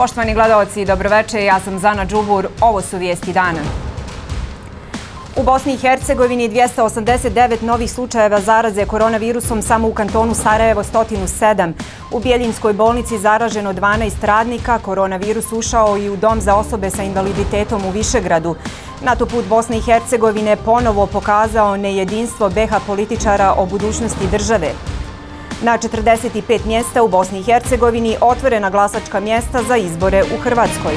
Poštovani gledalci, dobroveče, ja sam Zana Đubur, ovo su vijesti dana. U Bosni i Hercegovini 289 novih slučajeva zaraze koronavirusom samo u kantonu Sarajevo 107. U Bjeljinskoj bolnici zaraženo 12 radnika, koronavirus ušao i u dom za osobe sa invaliditetom u Višegradu. NATO put Bosne i Hercegovine ponovo pokazao nejedinstvo BiH političara o budućnosti države. Na 45 mjesta u Bosni i Hercegovini otvorena glasačka mjesta za izbore u Hrvatskoj.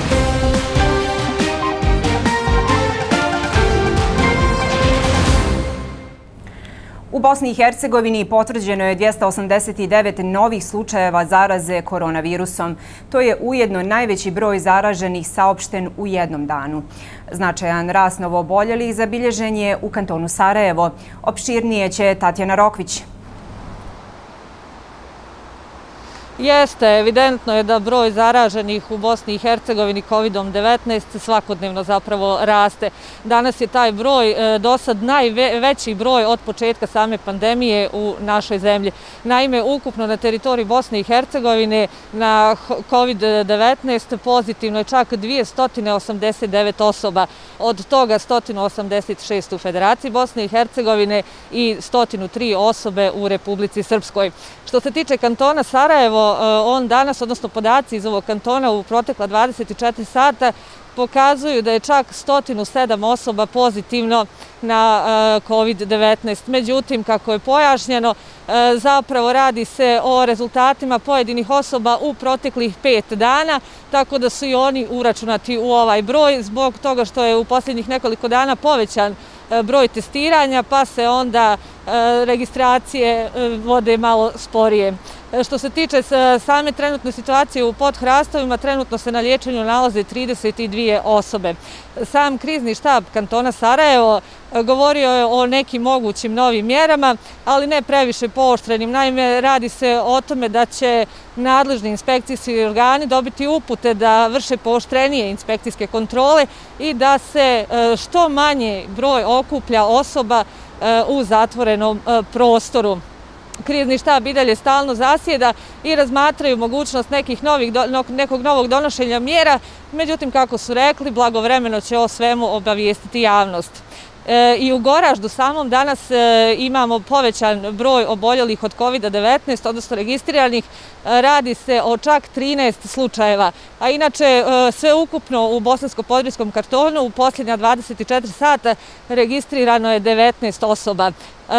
U Bosni i Hercegovini potvrđeno je 289 novih slučajeva zaraze koronavirusom. To je ujedno najveći broj zaraženih saopšten u jednom danu. Značajan rast novooboljelih zabilježen je u kantonu Sarajevo. Opširnije će Tatjana Rokvić. Jeste, evidentno je da broj zaraženih u Bosni i Hercegovini COVID-19 svakodnevno zapravo raste. Danas je taj broj dosad najveći broj od početka same pandemije u našoj zemlji. Naime, ukupno na teritoriji Bosne i Hercegovine na COVID-19 pozitivno je čak 289 osoba. Od toga 186 u Federaciji Bosne i Hercegovine i 103 osobe u Republici Srpskoj. Što se tiče kantona Sarajevo, on danas, odnosno podaci iz ovog kantona u protekla 24 sata pokazuju da je čak 107 osoba pozitivno na COVID-19. Međutim, kako je pojašnjeno, zapravo radi se o rezultatima pojedinih osoba u proteklih 5 dana, tako da su i oni uračunati u ovaj broj zbog toga što je u posljednjih nekoliko dana povećan broj testiranja, pa se onda registracije vode malo sporije. Što se tiče same trenutne situacije u Podhrastovima, trenutno se na liječenju nalaze 32 osobe. Sam krizni štab kantona Sarajevo govorio je o nekim mogućim novim mjerama, ali ne previše pooštrenim. Naime, radi se o tome da će nadležni inspekcijski organi dobiti upute da vrše pooštrenije inspekcijske kontrole i da se što manje broj okuplja osoba u zatvorenom prostoru. Krizni štab i dalje stalno zasjeda i razmatraju mogućnost nekog novog donošenja mjera, međutim, kako su rekli, blagovremeno će o svemu obavijestiti javnost. I u Goraždu samom danas imamo povećan broj oboljelih od COVID-19, odnosno registriranih. Radi se o čak 13 slučajeva, a inače sve ukupno u Bosansko-Podrijskom kantonu u posljednja 24 sata registrirano je 19 osoba.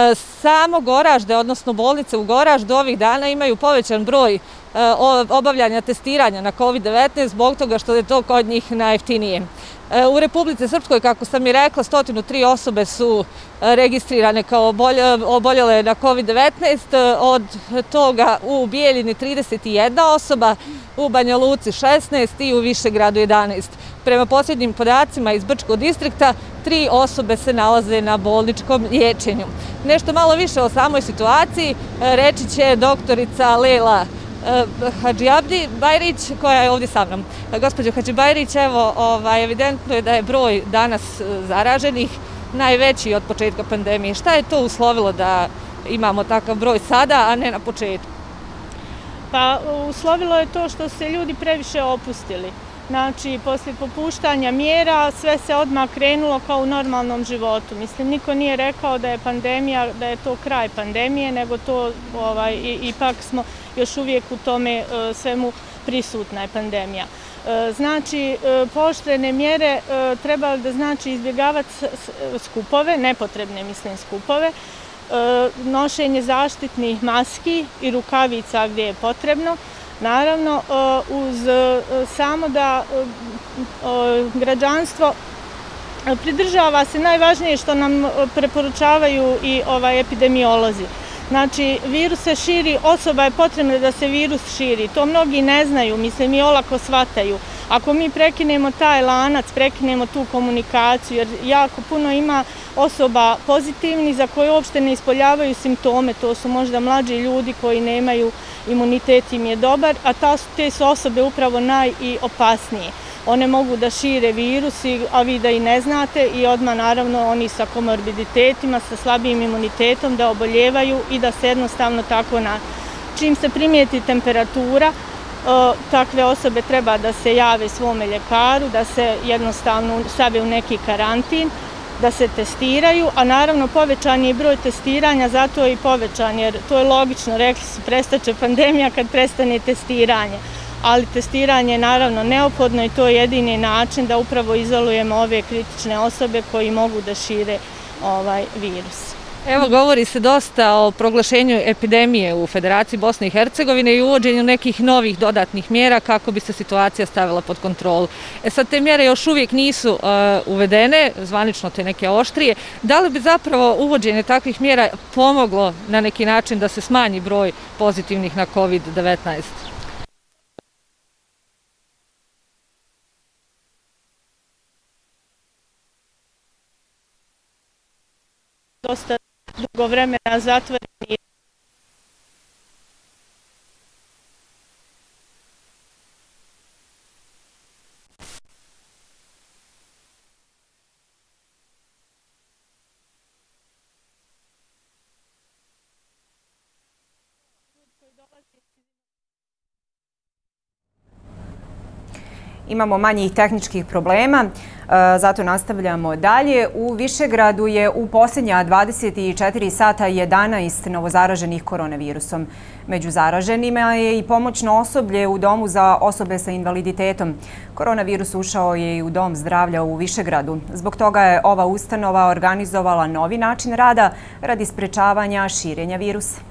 Samo Goražde, odnosno bolnice u Goraždu ovih dana imaju povećan broj obavljanja testiranja na COVID-19 zbog toga što je to kod njih najjeftinije. U Republici Srpskoj, kako sam i rekla, 103 osobe su registrirane kao oboljele na COVID-19, od toga u Bijeljini 31 osoba, u Banja Luci 16 i u Višegradu 11. Prema posljednjim podacima iz Brčkog distrikta, 3 osobe se nalaze na bolničkom liječenju. Nešto malo više o samoj situaciji reći će doktorica Lela Hadžiabdi Bajrić, koja je ovdje sa mnom. Gospođo Hadžibajrić, evo, evidentno je da je broj danas zaraženih najveći od početka pandemije. Šta je to uslovilo da imamo takav broj sada, a ne na početku? Pa uslovilo je to što se ljudi previše opustili. Znači, poslije popuštanja mjera sve se odmah krenulo kao u normalnom životu. Mislim, niko nije rekao da je pandemija, da je to kraj pandemije, nego to ipak smo još uvijek u tome svemu prisutna je pandemija. Znači, pooštrene mjere trebalo da znači izbjegavati skupove, nepotrebne mislim skupove, nošenje zaštitnih maski i rukavica gdje je potrebno. Naravno, uz samo da građanstvo pridržava se najvažnije što nam preporučavaju i epidemiolozi. Znači, virus se širi, osoba je potrebna da se virus širi. To mnogi ne znaju, mislim, i olako shvataju. Ako mi prekinemo taj lanac, prekinemo tu komunikaciju, jer jako puno ima osoba pozitivnih za koje uopšte ne ispoljavaju simptome, to su možda mlađi ljudi koji nemaju imunitet im je dobar, a te su osobe upravo najopasnije. One mogu da šire virus, a vi da i ne znate i odmah naravno oni sa komorbiditetima, sa slabijim imunitetom da oboljevaju i da se jednostavno tako čim se primijeti temperatura, takve osobe treba da se jave svome ljekaru, da se jednostavno stave u neki karantin, da se testiraju, a naravno povećan je broj testiranja, zato je i povećan, jer to je logično, rekli su, prestaće pandemija kad prestane testiranje. Ali testiranje je naravno neophodno i to je jedini način da upravo izolujemo ove kritične osobe koji mogu da šire ovaj virus. Evo, govori se dosta o proglašenju epidemije u Federaciji Bosne i Hercegovine i uvođenju nekih novih dodatnih mjera kako bi se situacija stavila pod kontrolu. Sad, te mjere još uvijek nisu uvedene, zvanično te neke oštrije. Da li bi zapravo uvođenje takvih mjera pomoglo na neki način da se smanji broj pozitivnih na COVID-19? Dosta dugo vremena zatvoreni. Imamo manjih tehničkih problema, zato nastavljamo dalje. U Višegradu je u posljednja 24 sata 11 novozaraženih koronavirusom. Među zaraženima je i pomoćno osoblje u domu za osobe sa invaliditetom. Koronavirus ušao je i u dom zdravlja u Višegradu. Zbog toga je ova ustanova organizovala novi način rada radi sprečavanja širenja virusa.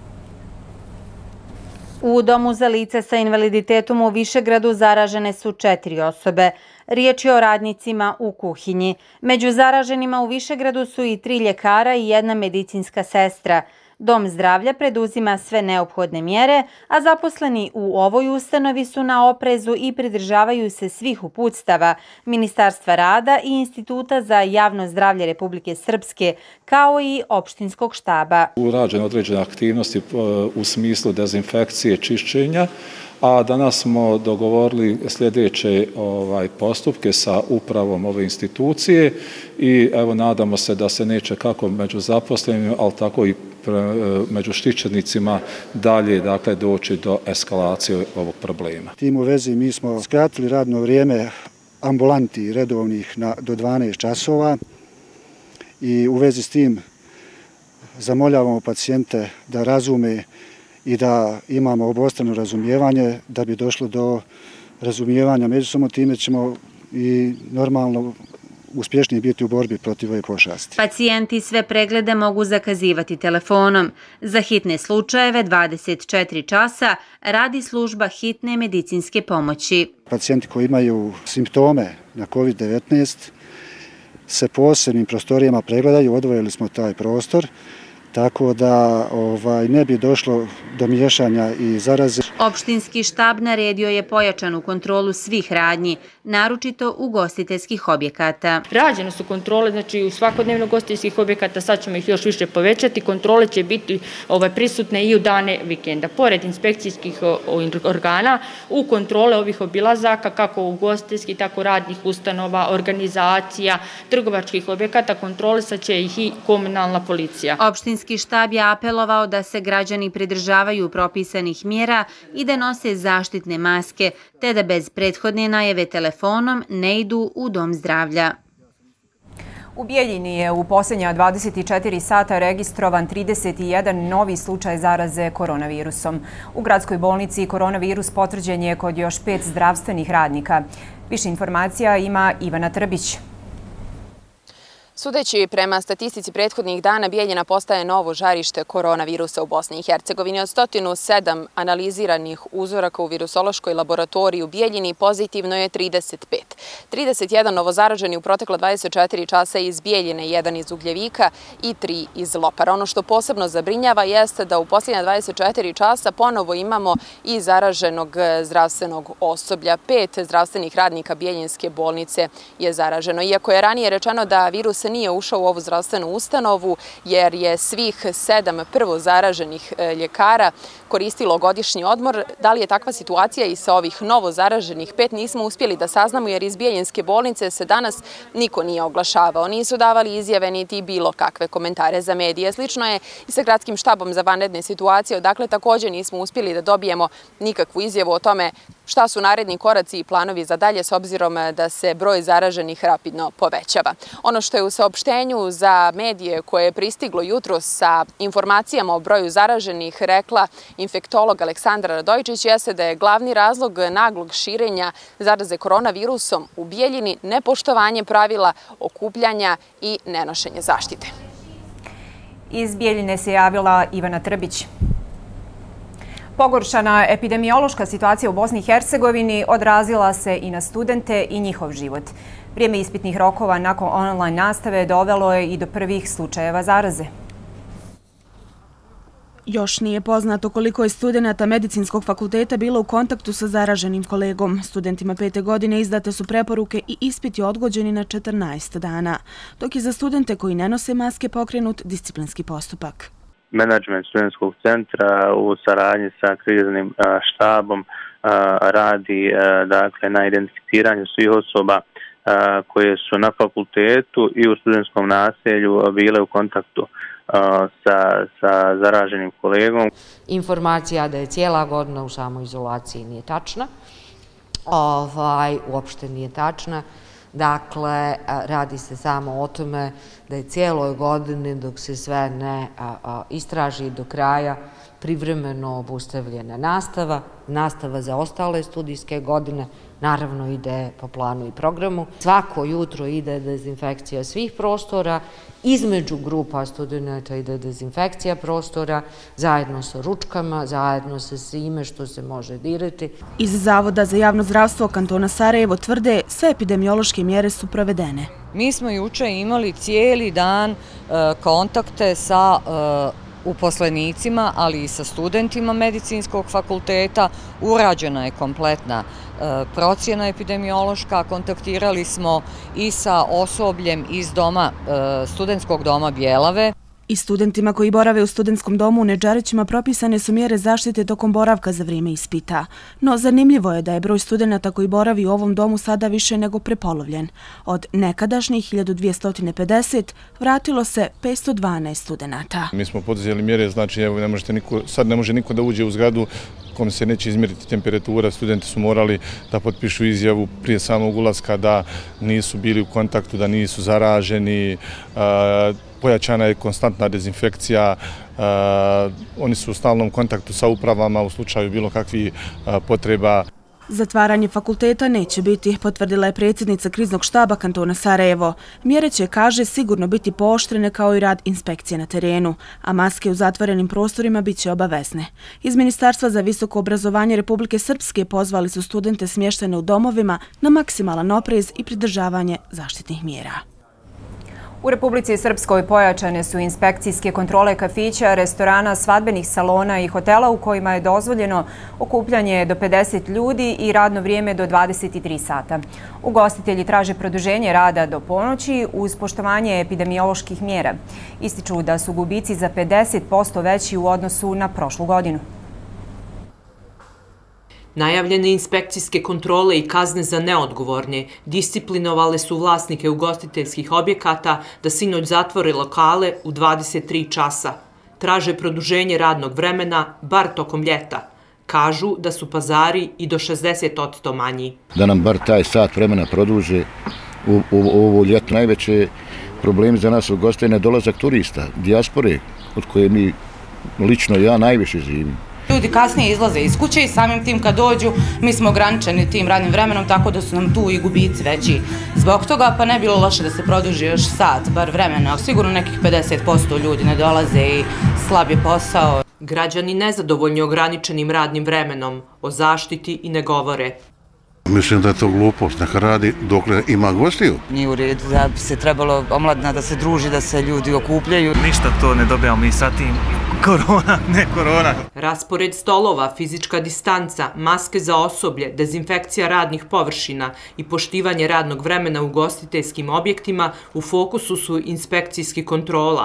U domu za lice sa invaliditetom u Višegradu zaražene su 4 osobe. Riječ je o radnicima u kuhinji. Među zaraženima u Višegradu su i 3 ljekara i 1 medicinska sestra. Dom zdravlja preduzima sve neophodne mjere, a zaposleni u ovoj ustanovi su na oprezu i pridržavaju se svih uputstava Ministarstva rada i Instituta za javno zdravlje Republike Srpske, kao i opštinskog štaba. Urađene određene aktivnosti u smislu dezinfekcije, čišćenja, a danas smo dogovorili sljedeće postupke sa upravom ove institucije i evo nadamo se da se neće kako među zaposlenima, ali tako i među štićenicima dalje doći do eskalacije ovog problema. Tim u vezi mi smo skratili radno vrijeme ambulanti redovnih do 12 časova i u vezi s tim zamoljavamo pacijente da razume i da imamo obostrano razumijevanje da bi došlo do razumijevanja međusobno, time ćemo i normalno uspješniji biti u borbi protiv ove pošasti. Pacijenti sve preglede mogu zakazivati telefonom. Za hitne slučajeve 24 časa radi služba hitne medicinske pomoći. Pacijenti koji imaju simptome na COVID-19 se posebnim prostorijama pregledaju, odvojili smo taj prostor, tako da ne bi došlo do miješanja i zaraze. Opštinski štab naredio je pojačanu kontrolu svih radnji, naročito ugostiteljskih objekata. Rađene su kontrole, znači u svakodnevno ugostiteljskih objekata, sad ćemo ih još više povećati. Kontrole će biti prisutne i u dane vikenda. Pored inspekcijskih organa, u kontrole ovih obilazaka, kako ugostiteljskih, tako radnih ustanova, organizacija, trgovačkih objekata, kontrolisat će ih i komunalna policija. Opštinski štab je apelovao da se građani pridržavaju propisanih mjera i da nose zaštitne maske, te da bez prethodne najave telefonom ne idu u dom zdravlja. U Bijeljini je u posljednja 24 sata registrovan 31 novi slučaj zaraze koronavirusom. U gradskoj bolnici koronavirus potvrđen je kod još 5 zdravstvenih radnika. Više informacija ima Ivana Trbić. Sudeći prema statistici prethodnih dana, Bijeljina postaje novo žarište koronavirusa u Bosni i Hercegovini. Od 107 analiziranih uzoraka u virusološkoj laboratoriji u Bijeljini pozitivno je 35. 31 novozaraženi u protekla 24 časa iz Bijeljine, 1 iz Ugljevika i 3 iz Lopara. Ono što posebno zabrinjava jeste da u posljednja 24 časa ponovo imamo i zaraženog zdravstvenog osoblja. 5 zdravstvenih radnika Bijeljinske bolnice je zaraženo. Iako je ranije rečeno da virus nije ušao u ovu zdravstvenu ustanovu jer je svih 7 prvo zaraženih ljekara koristilo godišnji odmor. Da li je takva situacija i sa ovih novo zaraženih 5 nismo uspjeli da saznamo jer iz Bijeljinske bolnice se danas niko nije oglašavao. Nisu davali izjave niti bilo kakve komentare za medije. Slično je i sa gradskim štabom za vanredne situacije, odakle također nismo uspjeli da dobijemo nikakvu izjavu o tome Šta su naredni koraci i planovi za dalje s obzirom da se broj zaraženih rapidno povećava? Ono što je u saopštenju za medije koje je pristiglo jutros sa informacijama o broju zaraženih rekla infektolog Aleksandra Radojičić jeste da je glavni razlog naglog širenja zaraze koronavirusom u Bijeljini nepoštovanje pravila okupljanja i nenošenje zaštite. Iz Bijeljine se javila Ivana Trbić. Pogoršana epidemiološka situacija u Bosni i Hercegovini odrazila se i na studente i njihov život. Vrijeme ispitnih rokova nakon online nastave dovelo je i do prvih slučajeva zaraze. Još nije poznato koliko je studenata medicinskog fakulteta bilo u kontaktu sa zaraženim kolegom. Studentima 5. godine izdate su preporuke i ispiti odgođeni na 14 dana, dok je za studente koji ne nose maske pokrenut disciplinski postupak. Menadžment studentskog centra u saradnji sa kriznim štabom radi na identificiranju svih osoba koje su na fakultetu i u studentskom naselju bile u kontaktu sa zaraženim kolegom. Informacija da je cijela godina u samoizolaciji nije tačna. Uopšte nije tačna. Dakle, radi se samo o tome da je cijeloj godini, dok se sve ne istraži do kraja, privremeno obustavljena nastava za ostale studijske godine, naravno ide po planu i programu. Svako jutro ide dezinfekcija svih prostora, između grupa studenta ide dezinfekcija prostora, zajedno sa ručkama, zajedno sa svime što se može dirati. Iz Zavoda za javno zdravstvo kantona Sarajevo tvrde sve epidemiološke mjere su provedene. Mi smo juče imali cijeli dan kontakte sa uposlenicima, ali i sa studentima medicinskog fakulteta. Urađena je kompletna procjena epidemiološka. Kontaktirali smo i sa osobljem iz studentskog doma Bjelave. I studentima koji borave u studentskom domu u Nedžarićima propisane su mjere zaštite tokom boravka za vrijeme ispita. No, zanimljivo je da je broj studenata koji boravi u ovom domu sada više nego prepolovljen. Od nekadašnjih 1250 vratilo se 512 studenata. Mi smo poduzeli mjere, znači sad ne može niko da uđe u zgradu kom se neće izmjeriti temperatura. Studenti su morali da potpišu izjavu prije samog ulaska da nisu bili u kontaktu, da nisu zaraženi. Pojačana je konstantna dezinfekcija, oni su u stalnom kontaktu sa upravama u slučaju bilo kakvih potreba. Zatvaranje fakulteta neće biti, potvrdila je predsjednica kriznog štaba kantona Sarajevo. Mjere će, kaže, sigurno biti pooštrene kao i rad inspekcije na terenu, a maske u zatvorenim prostorima bit će obavezne. Iz Ministarstva za visoko obrazovanje Republike Srpske pozvali su studente smještene u domovima na maksimalan oprez i pridržavanje zaštitnih mjera. U Republici Srpskoj pojačane su inspekcijske kontrole kafića, restorana, svadbenih salona i hotela u kojima je dozvoljeno okupljanje do 50 ljudi i radno vrijeme do 23 sata. Ugostitelji traže produženje rada do ponoći uz poštovanje epidemioloških mjera. Ističu da su gubici za 50% veći u odnosu na prošlu godinu. Najavljene inspekcijske kontrole i kazne za neodgovorne disciplinovale su vlasnike ugostiteljskih objekata da sinoć zatvore lokale u 23 časa. Traže produženje radnog vremena, bar tokom ljeta. Kažu da su pazari i do 60% manji. Da nam bar taj sat vremena produže u ovo ljeto. Najveće problemi za nas ugostitelje je dolazak turista, dijaspore, od koje mi lično ja najviše živim. Ljudi kasnije izlaze iz kuće i samim tim kad dođu mi smo ograničeni tim radnim vremenom, tako da su nam tu i gubici veći. Zbog toga pa ne bilo loše da se produži još sat, bar vremena. Sigurno nekih 50% ljudi ne dolaze i slab je posao. Građani nezadovoljni ograničenim radnim vremenom, o zaštiti i ne govore. Mislim da je to glupost, neka radi dok ima gostiju. Nije u redu da bi se trebalo omladina da se druži, da se ljudi okupljaju. Ništa to ne dobijamo mi sa tim. Korona, ne korona. Raspored stolova, fizička distanca, maske za osoblje, dezinfekcija radnih površina i poštivanje radnog vremena u ugostiteljskim objektima u fokusu su inspekcijskih kontrola.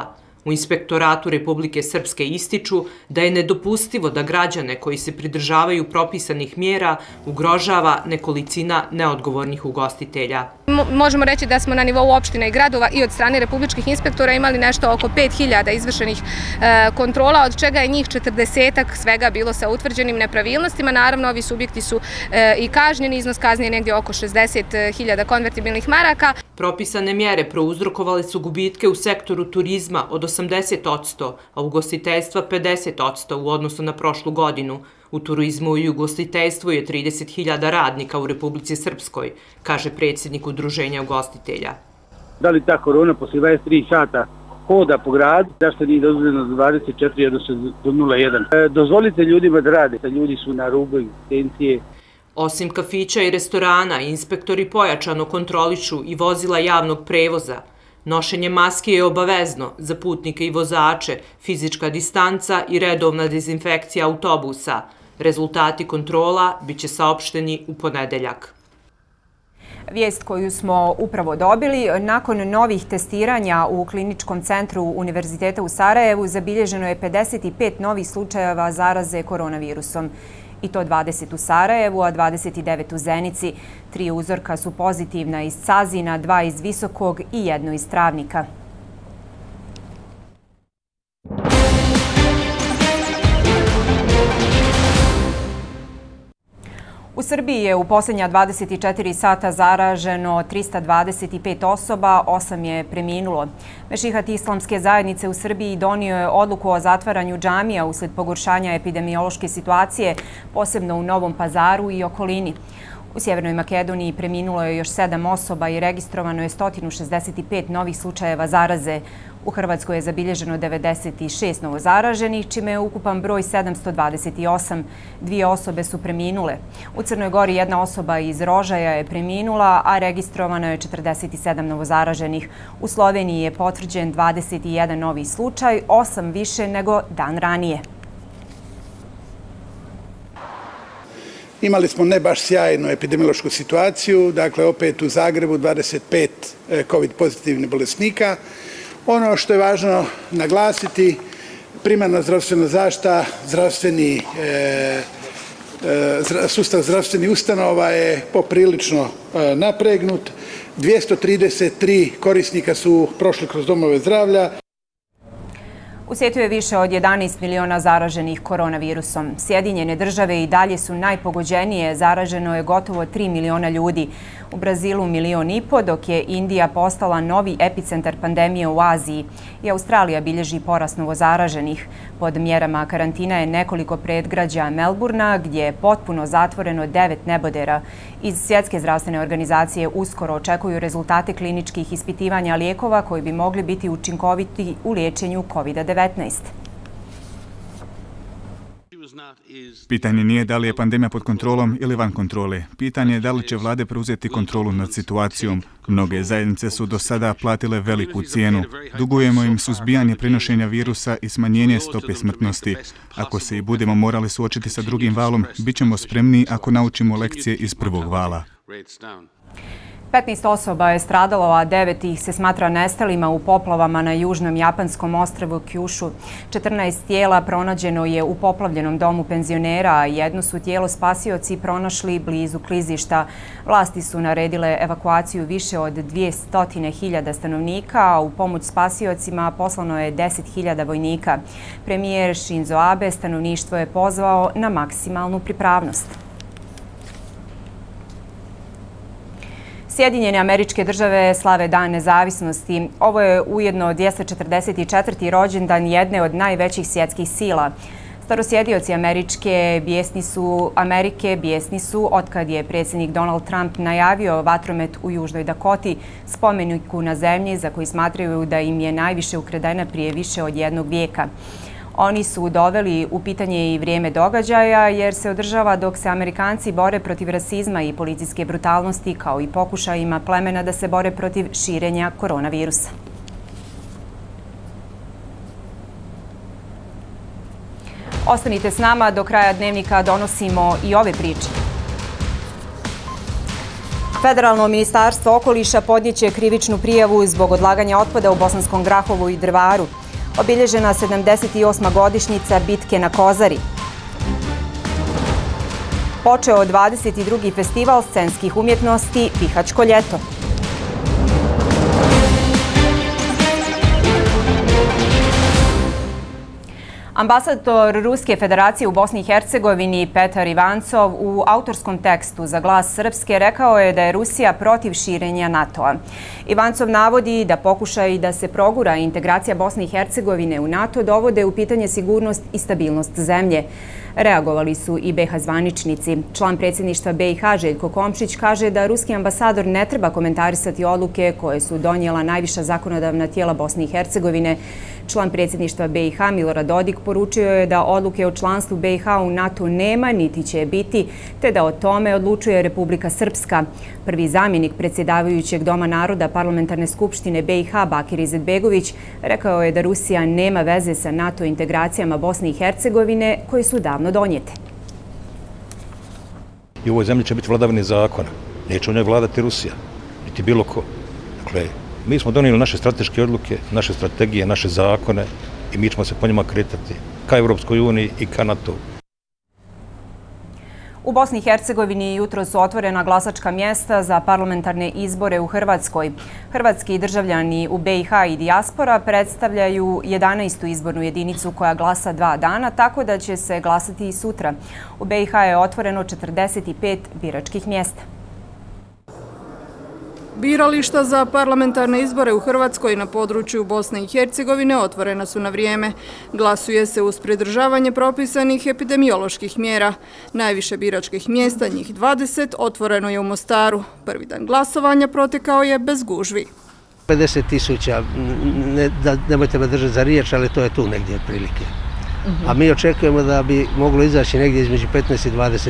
U Inspektoratu Republike Srpske ističu da je nedopustivo da građane koji se pridržavaju propisanih mjera ugrožava nekolicina neodgovornih ugostitelja. Možemo reći da smo na nivou opština i gradova i od strane republičkih inspektora imali nešto oko 5000 izvršenih kontrola, od čega je njih 40-ak svega bilo sa utvrđenim nepravilnostima. Naravno, ovi subjekti su i kažnjeni, iznos kazni je negdje oko 60.000 konvertibilnih maraka. Propisane mjere prouzrokovale su gubitke u sektoru turizma od 80%, a ugostiteljstva 50% u odnosu na prošlu godinu. U turizmu i ugostiteljstvu je 30.000 radnika u Republici Srpskoj, kaže predsjednik Udruženja ugostitelja. Da li ta korona poslije 23 sata hoda po gradu, zašto nije dozvoljeno za 24, odnosno do 0,1? Dozvolite ljudima da rade, ljudi su na rubu egzistencije. Osim kafića i restorana, inspektori pojačano kontrolišu i vozila javnog prevoza. Nošenje maske je obavezno za putnike i vozače, fizička distanca i redovna dezinfekcija autobusa. Rezultati kontrola biće saopšteni u ponedeljak. Vijest koju smo upravo dobili, nakon novih testiranja u Kliničkom centru Univerziteta u Sarajevu zabilježeno je 55 novih slučajeva zaraze koronavirusom. I to 20 u Sarajevu, a 29 u Zenici. 3 uzorka su pozitivna iz Cazina, 2 iz Visokog i 1 iz Travnika. U Srbiji je u posljednja 24 sata zaraženo 325 osoba, 8 je preminulo. Mešihat Islamske zajednice u Srbiji donio je odluku o zatvaranju džamija usled pogoršanja epidemiološke situacije, posebno u Novom Pazaru i okolini. U Sjevernoj Makedoniji preminulo je još 7 osoba i registrovano je 165 novih slučajeva zaraze. U Hrvatskoj je zabilježeno 96 novozaraženih, čime je ukupan broj 728. 2 osobe su preminule. U Crnoj Gori 1 osoba iz Rožaja je preminula, a registrovano je 47 novozaraženih. U Sloveniji je potvrđen 21 novi slučaj, 8 više nego dan ranije. Imali smo ne baš sjajnu epidemiološku situaciju, dakle opet u Zagrebu 25 COVID pozitivnih bolesnika. Ono što je važno naglasiti, primarna zdravstvena zaštita, sustav zdravstvenih ustanova je poprilično napregnut. 233 korisnika su prošli kroz domove zdravlja. U svijetu je više od 11 miliona zaraženih koronavirusom. Sjedinjene države i dalje su najpogođenije, zaraženo je gotovo 3 miliona ljudi. U Brazilu 1,5 miliona, dok je Indija postala novi epicentar pandemije u Aziji. I Australija bilježi porast novozaraženih. Pod mjerama karantina je nekoliko predgrađa Melburna, gdje je potpuno zatvoreno 9 nebodera. Iz Svjetske zdravstvene organizacije uskoro očekuju rezultate kliničkih ispitivanja lijekova koji bi mogli biti učinkoviti u liječenju COVID-19. Pitanje nije da li je pandemija pod kontrolom ili van kontrole. Pitanje je da li će vlade preuzeti kontrolu nad situacijom. Mnoge zajednice su do sada platile veliku cijenu. Dugujemo im suzbijanje prenošenja virusa i smanjenje stope smrtnosti. Ako se i budemo morali suočiti sa drugim valom, bit ćemo spremni ako naučimo lekcije iz prvog vala. 15 osoba je stradalo, a 9 ih se smatra nestalima u poplavama na južnom japanskom ostrvu Kyushu. 14 tijela pronađeno je u poplavljenom domu penzionera, a jedno su tijelo spasioci pronašli blizu klizišta. Vlasti su naredile evakuaciju više od 200.000 stanovnika, a u pomoć spasiocima poslano je 10.000 vojnika. Premijer Shinzo Abe stanovništvo je pozvao na maksimalnu pripravnost. Sjedinjene Američke Države slave Dan nezavisnosti. Ovo je ujedno 244. rođendan jedne od najvećih svjetskih sila. Starosjedioci Amerike bijesni su otkad je predsjednik Donald Trump najavio vatromet u Južnoj Dakoti, spomeniku na zemlji za koji smatraju da im je najviše ukradena prije više od 1 vijeka. Oni su doveli u pitanje i vrijeme događaja jer se održava dok se Amerikanci bore protiv rasizma i policijske brutalnosti kao i pokušajima plemena da se bore protiv širenja koronavirusa. Ostanite s nama, do kraja dnevnika donosimo i ove priče. Federalno ministarstvo okoliša podnijeće krivičnu prijavu zbog odlaganja otpada u Bosanskom Grahovu i Drvaru. Obilježena 78. godišnjica bitke na Kozari. Počeo 22. festival scenskih umjetnosti Bihaćko ljeto. Ambasador Ruske federacije u Bosni i Hercegovini Petar Ivancov u autorskom tekstu za Glas Srpske rekao je da je Rusija protiv širenja NATO-a. Ivancov navodi da pokušaj da se progura integracija Bosne i Hercegovine u NATO dovode u pitanje sigurnost i stabilnost zemlje. Reagovali su i BiH zvaničnici. Član predsjedništva BiH Željko Komšić kaže da ruski ambasador ne treba komentarisati odluke koje su donijela najviša zakonodavna tijela Bosne i Hercegovine. Član predsjedništva BiH Milorad Dodik poručio je da odluke o članstvu BiH u NATO nema niti će biti, te da o tome odlučuje Republika Srpska. Prvi zamjenik predsjedavajućeg Doma naroda Parlamentarne skupštine BiH Bakir Izetbegović rekao je da Rusija nema veze sa NATO integracijama Bosne i Hercegovine koje su davno donijete. I u ovoj zemlji će biti vladavini zakona. Neće u njoj vladati Rusija, niti bilo ko. Dakle, mi smo donijeli naše strateške odluke, naše strategije, naše zakone i mi ćemo se po njima kretati ka Evropskoj uniji i ka NATO. U Bosni i Hercegovini jutro su otvorena glasačka mjesta za parlamentarne izbore u Hrvatskoj. Hrvatski državljani u BiH i dijaspora predstavljaju 11. izbornu jedinicu koja glasa 2 dana, tako da će se glasati i sutra. U BiH je otvoreno 45 biračkih mjesta. Birališta za parlamentarne izbore u Hrvatskoj na području Bosne i Hercegovine otvorena su na vrijeme. Glasuje se uz pridržavanje propisanih epidemioloških mjera. Najviše biračkih mjesta, njih 20, otvoreno je u Mostaru. Prvi dan glasovanja protekao je bez gužvi. 50.000, nemojte me držati za riječ, ali to je tu negdje prilike. A mi očekujemo da bi moglo izaći negdje između 15 i 20.000.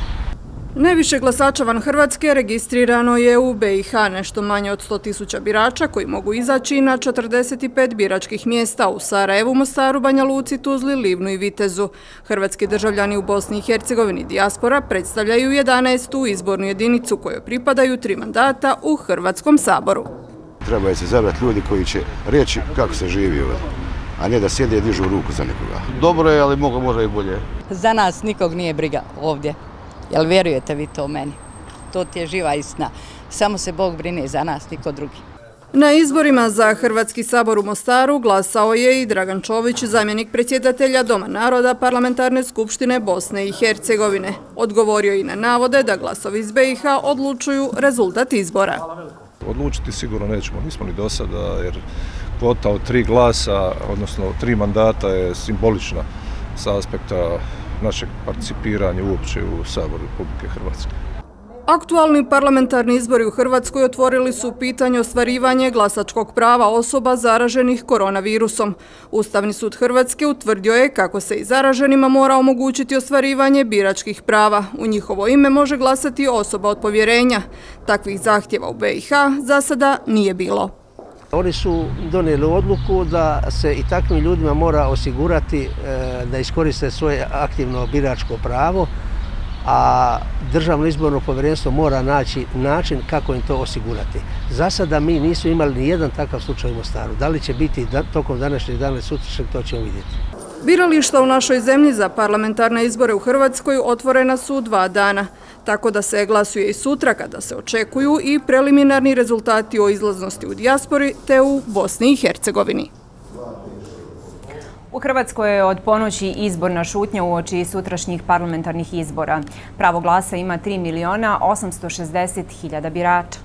Najviše glasača van Hrvatske registrirano je u BiH, nešto manje od 100.000 birača koji mogu izaći na 45 biračkih mjesta u Sarajevu, Mostaru, Banja Luci, Tuzli, Livnu i Vitezu. Hrvatski državljani u Bosni i Hercegovini dijaspora predstavljaju 11. izbornu jedinicu kojoj pripadaju 3 mandata u Hrvatskom saboru. Treba se zabrati ljudi koji će reći kako se živi ovdje, a ne da sjede i dižu ruku za nekoga. Dobro je, ali može i bolje. Za nas nikog nije briga ovdje. Jel vjerujete vi to meni? To ti je živa istina. Samo se Bog brine za nas, niko drugi. Na izborima za Hrvatski sabor u Mostaru glasao je i Dragan Čović, zamjenik predsjedatelja Doma naroda Parlamentarne skupštine Bosne i Hercegovine. Odgovorio i na navode da glasovi iz BiH odlučuju rezultat izbora. Odlučiti sigurno nećemo, nismo ni do sada, jer kvota od 3 glasa, odnosno 3 mandata je simbolična sa aspekta našeg participiranja uopće u Saboru Republike Hrvatske. Aktualni parlamentarni izbori u Hrvatskoj otvorili su pitanje ostvarivanja glasačkog prava osoba zaraženih koronavirusom. Ustavni sud Hrvatske utvrdio je kako se i zaraženima mora omogućiti ostvarivanje biračkih prava. U njihovo ime može glasati osoba od povjerenja. Takvih zahtjeva u BiH za sada nije bilo. Oni su donijeli odluku da se i takvim ljudima mora osigurati da iskoriste svoje aktivno biračko pravo, a Državno izborno povjerenstvo mora naći način kako im to osigurati. Za sada mi nismo imali ni jedan takav slučaj u Mostaru. Da li će biti tokom današnjeg dana sutrašnjeg, to ćemo vidjeti. Birališta u našoj zemlji za parlamentarne izbore u Hrvatskoj otvorena su 2 dana, tako da se glasuje i sutra kada se očekuju i preliminarni rezultati o izlaznosti u dijaspori te u Bosni i Hercegovini. U Hrvatskoj je od ponoći izborna šutnja uoči sutrašnjih parlamentarnih izbora. Pravo glasa ima 3.860.000 birača.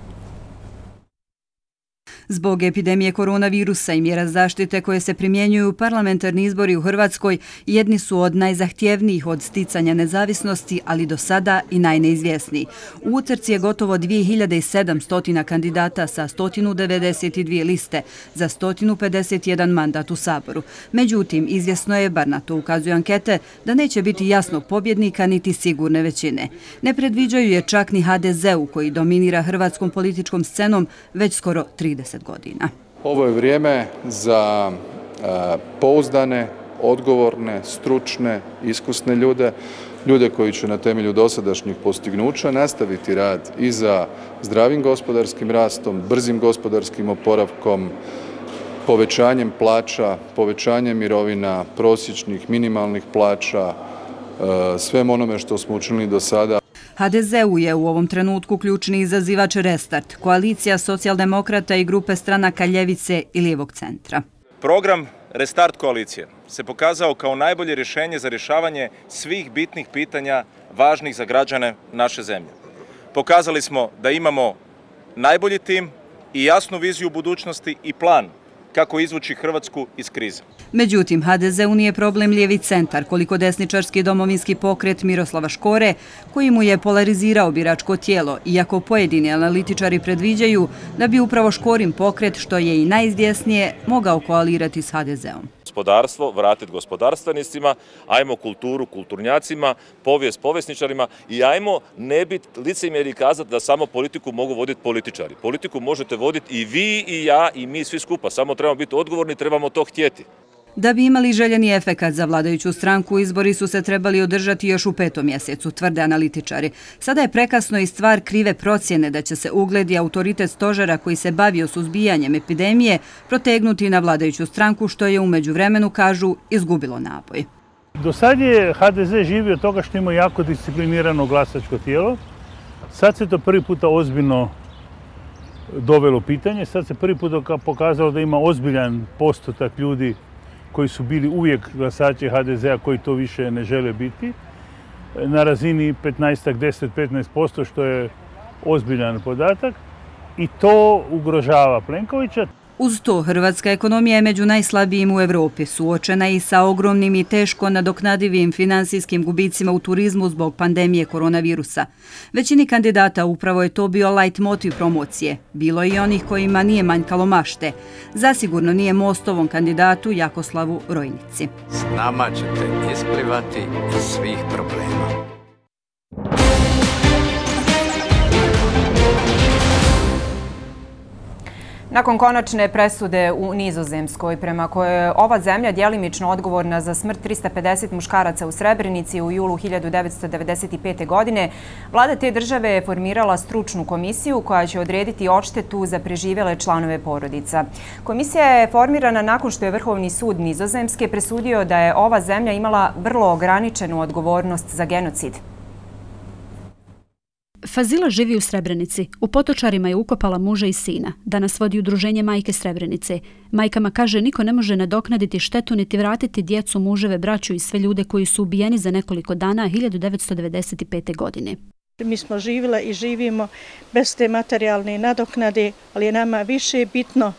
Zbog epidemije koronavirusa i mjera zaštite koje se primjenjuju, parlamentarni izbori u Hrvatskoj jedni su od najzahtjevnijih od sticanja nezavisnosti, ali do sada i najneizvjesniji. U utrci je gotovo 2700 kandidata sa 192 liste za 151 mandat u Saboru. Međutim, izvjesno je, bar na to ukazuju ankete, da neće biti jasnog pobjednika niti sigurne većine. Ne predviđaju je čak ni HDZ-u koji dominira hrvatskom političkom scenom već skoro 30 godina. Ovo je vrijeme za pouzdane, odgovorne, stručne, iskusne ljude, ljude koji će na temelju dosadašnjih postignuća nastaviti rad i za zdravim gospodarskim rastom, brzim gospodarskim oporavkom, povećanjem plaća, povećanjem mirovina, prosječnih, minimalnih plaća, svemu onome što smo učinili do sada. HDZ-u je u ovom trenutku ključni izazivač Restart, koalicija socijaldemokrata i grupe stranaka Ljevice i Lijevog centra. Program Restart koalicije se pokazao kao najbolje rješenje za rješavanje svih bitnih pitanja važnih za građane naše zemlje. Pokazali smo da imamo najbolji tim i jasnu viziju budućnosti i plan kako izvući Hrvatsku iz krize. Međutim, HDZ-u nije problem Lijevi centar, koliko desničarski domovinski pokret Miroslava Škore, koji mu je polarizirao biračko tijelo, iako pojedini analitičari predviđaju da bi upravo Škorin pokret, što je i najizvjesnije, mogao koalirati s HDZ-om. Gospodarstvo vratiti gospodarstvenicima, ajmo kulturu kulturnjacima, povijest povjesničarima i ajmo ne biti licemjeri i kazati da samo politiku mogu voditi političari. Politiku možete voditi i vi i ja i mi svi skupa, samo trebamo biti odgovorni, trebamo to htjeti. Da bi imali željeni efekat za vladajuću stranku, izbori su se trebali održati još u 5. mjesecu, tvrde analitičari. Sada je prekasno i stvar krive procjene da će se ugled i autoritet stožera koji se bavio suzbijanjem epidemije protegnuti na vladajuću stranku, što je u međuvremenu, kažu, izgubilo naboj. Do sad je HDZ živio toga što ima jako disciplinirano glasačko tijelo. Sad se to prvi puta ozbiljno dovelo pitanje. Sad se prvi puta pokazalo da ima ozbiljan postotak ljudi koji su bili uvijek glasači HDZ-a, koji to više ne žele biti, na razini 10-15%, što je ozbiljan podatak, i to ugrožava Plenkovića. Uz to, hrvatska ekonomija je među najslabijim u Evropi, suočena i sa ogromnim i teško nadoknadivim finansijskim gubicima u turizmu zbog pandemije koronavirusa. Većini kandidata upravo je to bio light motiv promocije. Bilo je i onih kojima nije manjkalo mašte. Zasigurno nije Mostovom kandidatu Jakoslavu Rojnici. S nama ćete isplivati iz svih problema. Nakon konačne presude u Nizozemskoj, prema kojoj je ova zemlja djelimično odgovorna za smrt 350 muškaraca u Srebrenici u julu 1995. godine, vlada te države je formirala stručnu komisiju koja će odrediti odštetu za preživjele članove porodica. Komisija je formirana nakon što je Vrhovni sud Nizozemske presudio da je ova zemlja imala vrlo ograničenu odgovornost za genocid. Fazila živi u Srebrenici. U Potočarima je ukopala muža i sina. Danas vodi udruženje Majke Srebrenice. Majkama kaže niko ne može nadoknaditi štetu niti vratiti djecu, muževe, braću i sve ljude koji su ubijeni za nekoliko dana 1995. godine. Mi smo živjela i živimo bez te materijalne nadoknade, ali je nama više bitno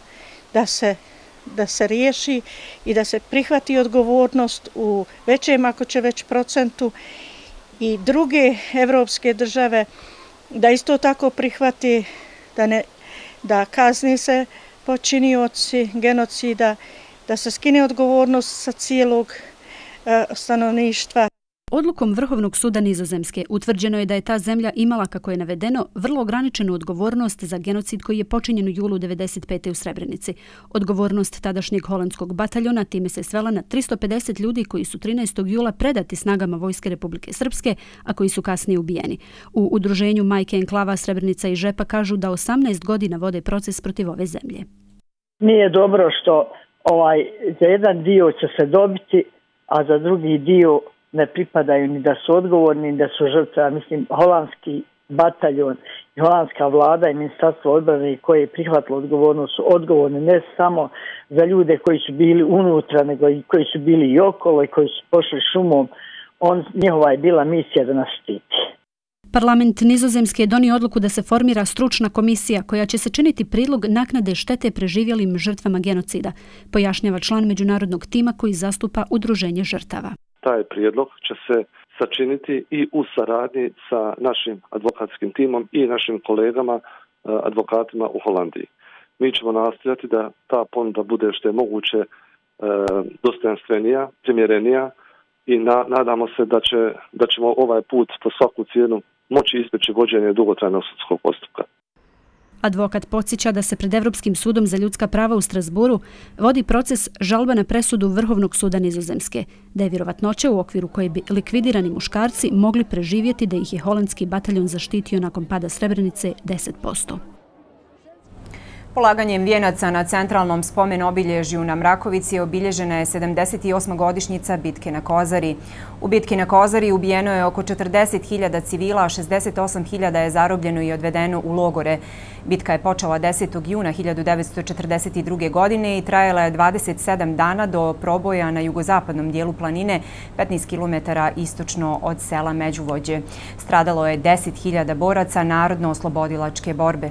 da se riješi i da se prihvati odgovornost u većem, ako će već, procentu, i druge evropske države da isto tako prihvati da kazni se počinioci genocida, da se skine odgovornost sa cijelog stanovništva. Odlukom Vrhovnog suda Nizozemske utvrđeno je da je ta zemlja imala, kako je navedeno, vrlo ograničenu odgovornost za genocid koji je počinjen u julu 1995. u Srebrenici. Odgovornost tadašnjeg holandskog bataljona time se svela na 350 ljudi koji su 13. jula predati snagama Vojske Republike Srpske, a koji su kasnije ubijeni. U udruženju Majke enklava Srebrenica i Žepa kažu da 18 godina vode proces protiv ove zemlje. Nije dobro što za jedan dio će se dobiti, a za drugi dio ne pripadaju ni da su odgovorni, ni da su žrtve. Mislim, holandski bataljon i holandska vlada i ministarstvo odbrane koje je prihvatilo odgovornost su odgovorni ne samo za ljude koji su bili unutra, nego i koji su bili i okolo i koji su pošli šumom. Njihova je bila misija da nas štiti. Parlament Nizozemske je donio odluku da se formira stručna komisija koja će sačiniti prilog naknade štete preživjelim žrtvama genocida, pojašnjava član međunarodnog tima koji zastupa udruženje žrtava. Taj prijedlog će se sačiniti i u saradnji sa našim advokatskim timom i našim kolegama advokatima u Holandiji. Mi ćemo nastojati da ta ponuda bude što je moguće dostojanstvenija, primjerenija i nadamo se da ćemo ovaj put po svaku cijenu moći izbjeći vođenje dugotrajnog sudskog postupka. Advokat podsjeća da se pred Evropskim sudom za ljudska prava u Strasburu vodi proces žalbe na presudu Vrhovnog suda Nizozemske, da je vjerovatnoća u okviru koje bi likvidirani muškarci mogli preživjeti da ih je holandski bataljon zaštitio nakon pada Srebrenice 10%. Polaganjem vijenaca na centralnom spomen obilježju na Mrakovici obilježena je 78. godišnjica bitke na Kozari. U bitki na Kozari ubijeno je oko 40.000 civila, a 68.000 je zarobljeno i odvedeno u logore. Bitka je počela 10. juna 1942. godine i trajala je 27 dana do proboja na jugozapadnom dijelu planine, 15 km istočno od sela Međuvođe. Stradalo je 10.000 boraca narodno-oslobodilačke borbe.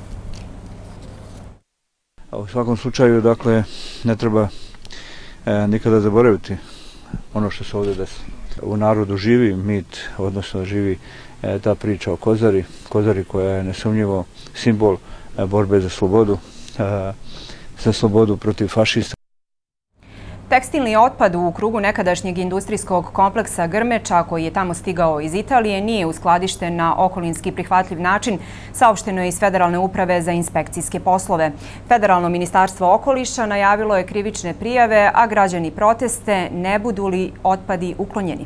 U svakom slučaju, dakle, ne treba nikada zaboraviti ono što se ovdje desi. U narodu živi mit, odnosno živi ta priča o Kozari. Kozari koja je nesumnjivo simbol borbe za slobodu protiv fašista. Tekstilni otpad u krugu nekadašnjeg industrijskog kompleksa Grmeča, koji je tamo stigao iz Italije, nije uskladišten na okolinski prihvatljiv način, saopšteno je iz Federalne uprave za inspekcijske poslove. Federalno ministarstvo okoliša najavilo je krivične prijave, a građani proteste ne budu li otpadi uklonjeni.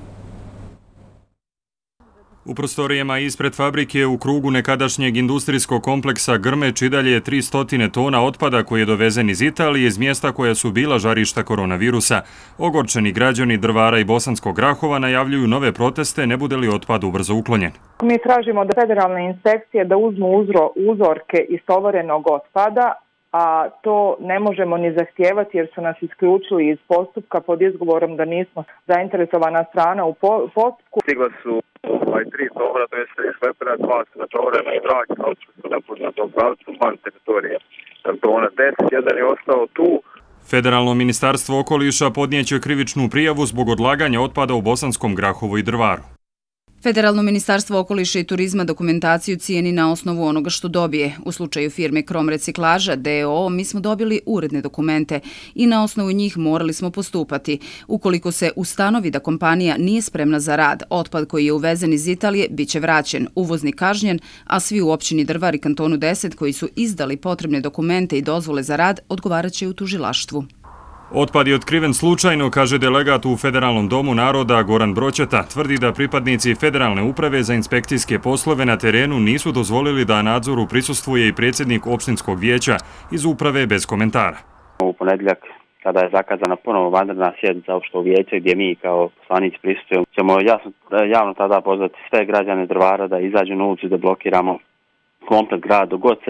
U prostorijama ispred fabrike u krugu nekadašnjeg industrijskog kompleksa Grmeć i dalje je 300 tona otpada koji je dovezen iz Italije iz mjesta koja su bila žarišta koronavirusa. Ogorčeni građani Drvara i Bosanskog Grahova najavljuju nove proteste, ne bude li otpad ubrzo uklonjen. Mi tražimo da federalne inspekcije da uzmu uzorke istovarenog otpada, a to ne možemo ni zahtijevati jer su nas isključili iz postupka pod izgovorom da nismo zainteresovana strana u postupku. Stigla su 3 tovara, to je 3 šlepera, 2 natovarena i dragi, kao što su napoznatom pravcu van teritorije. Ona 10, jedan je ostao tu. Federalno ministarstvo okoliša podnijeće krivičnu prijavu zbog odlaganja otpada u Bosanskom Grahovu i Drvaru. Federalno ministarstvo okoliša i turizma dokumentaciju cijeni na osnovu onoga što dobije. U slučaju firme Krom Reciklaža, d.o.o., mi smo dobili uredne dokumente i na osnovu njih morali smo postupati. Ukoliko se ustanovi da kompanija nije spremna za rad, otpad koji je uvezen iz Italije biće vraćen, uvoznik kažnjen, a svi u općini Drvar i kantonu 10 koji su izdali potrebne dokumente i dozvole za rad odgovaraće u tužilaštvu. Otpad je otkriven slučajno, kaže delegat u Federalnom domu naroda Goran Broćeta. Tvrdi da pripadnici Federalne uprave za inspekcijske poslove na terenu nisu dozvolili da nadzoru prisustvuje i predsjednik opštinskog vijeća iz uprave bez komentara. U ponedjeljak, kada je zakazana ponovo vanredna sjednica opštog vijeća gdje mi kao poslanici prisustujemo, ćemo javno tada pozvati sve građane Drvara da izađu na ulicu da blokiramo komplet grad dok god se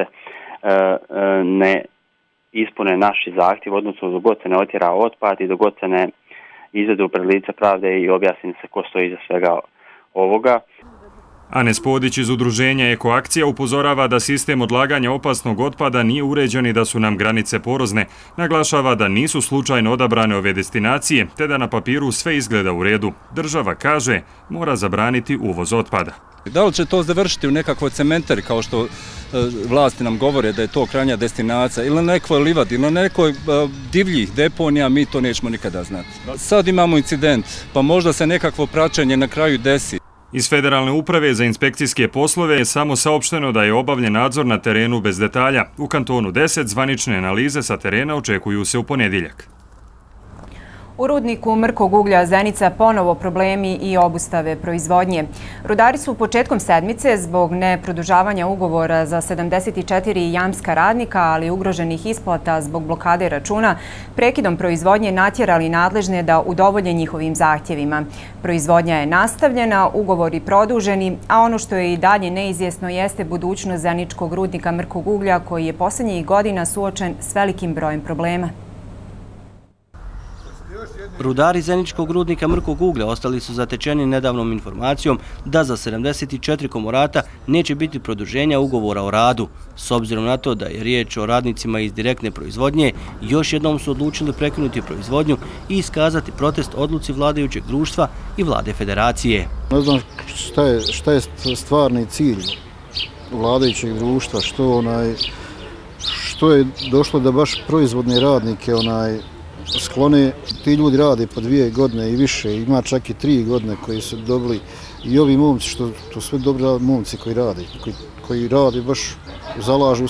ne ispune naši zahtjev, odnosno dok god se ne otjera otpad i dok god se ne izvedu pred lice pravde i objasni se ko stoji iza svega ovoga. Anes Podić iz udruženja Ekoakcija upozorava da sistem odlaganja opasnog otpada nije uređen i da su nam granice porozne. Naglašava da nisu slučajno odabrane ove destinacije, te da na papiru sve izgleda u redu. Država, kaže, mora zabraniti uvoz otpada. Da li će to završiti u nekakvoj cementari, kao što vlasti nam govore da je to krajnja destinacija, ili na nekoj livadi, ili na nekoj divljih deponija, mi to nećemo nikada znati. Sad imamo incident, pa možda se nekakvo praćenje na kraju desi. Iz Federalne uprave za inspekcijske poslove je samo saopšteno da je obavljen nadzor na terenu bez detalja. U kantonu 10 zvanične analize sa terena očekuju se u ponedjeljak. U rudniku mrkog uglja Zenica ponovo problemi i obustave proizvodnje. Rudari su početkom sedmice zbog neprodužavanja ugovora za 74 jamska radnika, ali ugroženih isplata zbog blokade računa, prekidom proizvodnje natjerali nadležne da udovolje njihovim zahtjevima. Proizvodnja je nastavljena, ugovori produženi, a ono što je i dalje neizvjesno jeste budućnost zeničkog rudnika mrkog uglja koji je posljednjih godina suočen s velikim brojem problema. Rudari zeničkog rudnika mrkog uglja ostali su zatečeni nedavnom informacijom da za 74 komorata neće biti produženja ugovora o radu. S obzirom na to da je riječ o radnicima iz direktne proizvodnje, još jednom su odlučili prekinuti proizvodnju i iskazati protest odluci vladajućeg društva i vlade federacije. Ne znam šta je stvarni cilj vladajućeg društva, što je došlo da baš proizvodne radnike sklone. Ti ljudi rade po 2 godine i više, ima čak i 3 godine koji su dobili i ovi momci, što sve dobri momci koji rade baš zalažu se.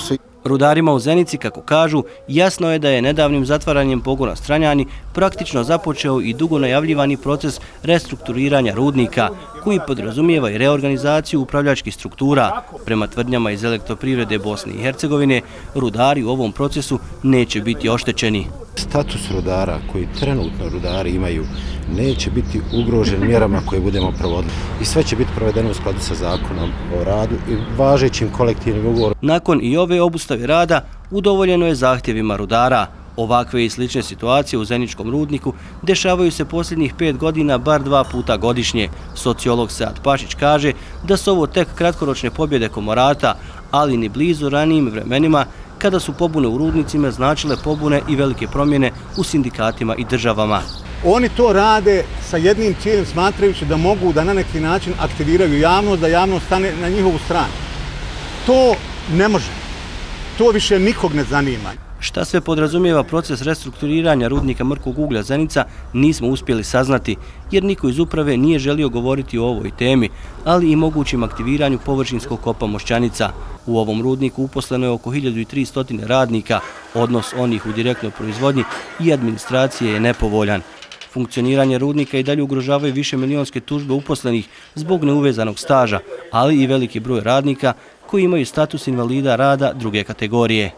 Rudarima u Zenici, kako kažu, jasno je da je nedavnim zatvaranjem pogona Stranjani praktično započeo i dugo najavljivani proces restrukturiranja rudnika, koji podrazumijeva i reorganizaciju upravljačkih struktura. Prema tvrdnjama iz Elektroprivrede Bosne i Hercegovine, rudari u ovom procesu neće biti oštećeni. Status rudara koji trenutno rudari imaju neće biti ugrožen mjerama koje budemo provodili. I sve će biti provedeno u skladu sa zakonom o radu i važećim kolektivnim ugovorom. Nakon i ove obustave rada udovoljeno je zahtjevima rudara. Ovakve i slične situacije u Zeničkom rudniku dešavaju se posljednjih 5 godina bar 2 puta godišnje. Sociolog Sead Pašić kaže da su ovo tek kratkoročne pobjede komorata, ali ni blizu ranijim vremenima kada su pobune u rudnicima značile pobune i velike promjene u sindikatima i državama. Oni to rade sa jednim ciljem, smatrajući da mogu da na neki način aktiviraju javnost, da javnost stane na njihovu stranu. To ne može. To više nikog ne zanima. Šta sve podrazumijeva proces restrukturiranja rudnika mrkog uglja Zenica nismo uspjeli saznati, jer niko iz uprave nije želio govoriti o ovoj temi, ali i mogućim aktiviranju površinskog kopa Mošćanica. U ovom rudniku uposleno je oko 1300 radnika, odnos onih u direktnoj proizvodnji i administracije je nepovoljan. Funkcioniranje rudnika i dalje ugrožavaju višemilionske tužbe uposlenih zbog neuvezanog staža, ali i veliki broj radnika koji imaju status invalida rada druge kategorije.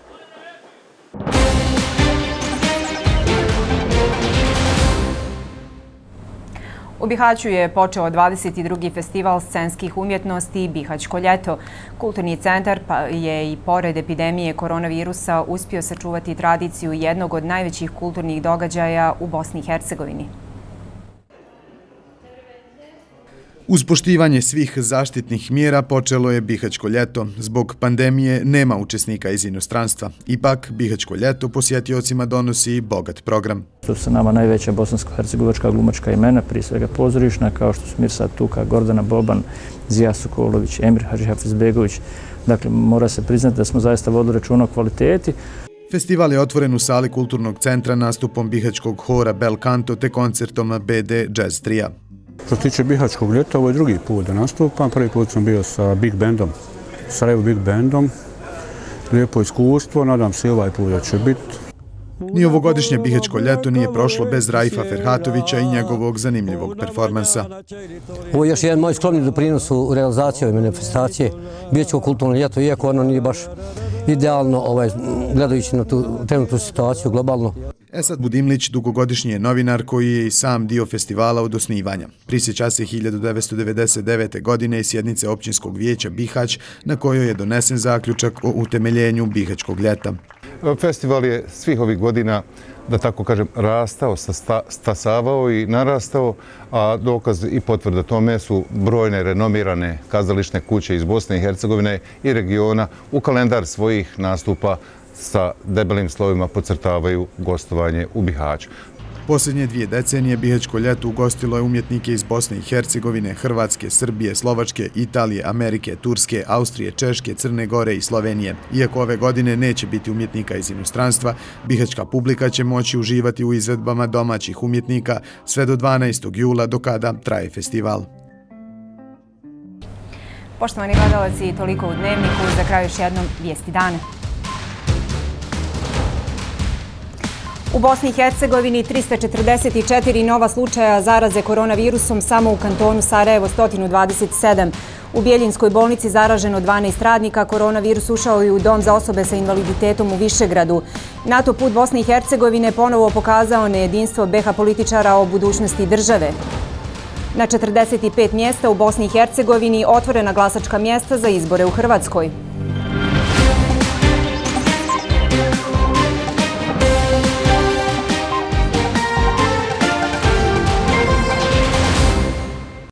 U Bihaću je počeo 22. festival scenskih umjetnosti Bihaćko ljeto. Kulturni centar je i pored epidemije koronavirusa uspio sačuvati tradiciju jednog od najvećih kulturnih događaja u Bosni i Hercegovini. Uz poštivanje svih zaštitnih mjera počelo je Bihaćko ljeto. Zbog pandemije nema učesnika iz inostranstva. Ipak, Bihaćko ljeto posjetiocima donosi bogat program. To su nama najveća bosansko-hercegovačka glumačka imena, prije svega pozorišna, kao što su Mirsad Tuka, Gordana Boban, Zija Sokolović, Emir Hadžihafizbegović. Dakle, mora se priznati da smo zaista vodili računa o kvaliteti. Festival je otvoren u sali Kulturnog centra nastupom Bihaćkog hora Bel Canto te koncertom BD Jazz Tria. Što se tiče Bihaćkog ljeta, ovo je drugi put da nastupam. Prvi put sam bio sa Big Bandom, Sarajevo Big Bandom. Lijepo iskustvo, nadam se i ovaj put da će biti. Ni ovogodišnje Bihaćko ljeto nije prošlo bez Raifa Ferhatovića i njegovog zanimljivog performansa. Ovo je još jedan moj skromni doprinos u realizaciji ove manifestacije Bihaćko kulturno ljeto, iako ono nije baš idealno gledajući na tu trenutnu situaciju globalno. Esad Budimlić dugogodišnji je novinar koji je i sam dio festivala od osnivanja. Prisjeća se 1999. godine i sjednice općinskog vijeća Bihać na kojoj je donesen zaključak o utemeljenju Bihaćkog ljeta. Festival je svih ovih godina, da tako kažem, rastao, stasavao i narastao, a dokaz i potvrda tome su brojne renomirane kazališne kuće iz Bosne i Hercegovine i regiona u kalendar svojih nastupa sa debelim slovima podcrtavaju gostovanje u Bihaću. Posljednje 2 decenije Bihaćko ljeto ugostilo je umjetnike iz Bosne i Hercegovine, Hrvatske, Srbije, Slovačke, Italije, Amerike, Turske, Austrije, Češke, Crne Gore i Slovenije. Iako ove godine neće biti umjetnika iz inostranstva, bihaćka publika će moći uživati u izvedbama domaćih umjetnika sve do 12. jula do kada traje festival. Poštovani gledalci, toliko u Dnevniku. Za kraj još jednom vijesti dana. U Bosni i Hercegovini 344 nova slučaja zaraze koronavirusom samo u kantonu Sarajevo 127. U Bijeljinskoj bolnici zaraženo 12 radnika, koronavirus ušao i u dom za osobe sa invaliditetom u Višegradu. NATO put Bosne i Hercegovine ponovo pokazao nejedinstvo BiH političara o budućnosti države. Na 45 mjesta u Bosni i Hercegovini otvorena glasačka mjesta za izbore u Hrvatskoj.